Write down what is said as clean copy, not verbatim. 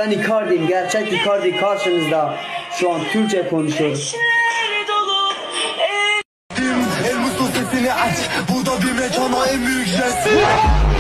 Ben Icardi'yim, gerçek Icardi karşınızda. Şu an Türkçe konuşuyorum. El muslu sesini aç. Bu da bir mekana en büyük jest.